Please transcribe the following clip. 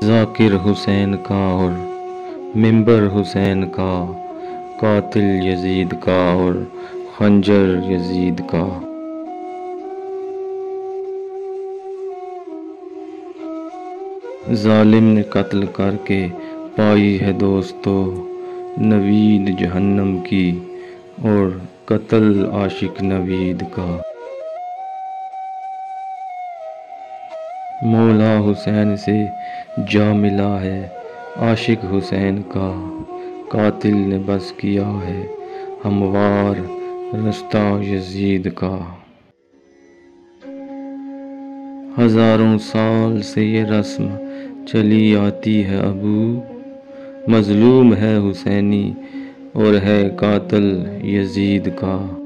ज़ाकिर हुसैन का और मिंबर हुसैन का, कातिल यजीद का और खंजर यजीद का। जालिम ने कत्ल करके पाई है दोस्तों नवीद जहन्नम की, और कत्ल आशिक नवीद का। मौला हुसैन से जा मिला है आशिक हुसैन का, कातिल ने बस किया है हमवार रास्ता यजीद का। हजारों साल से ये रस्म चली आती है अबू, मजलूम है हुसैनी और है कातिल यजीद का।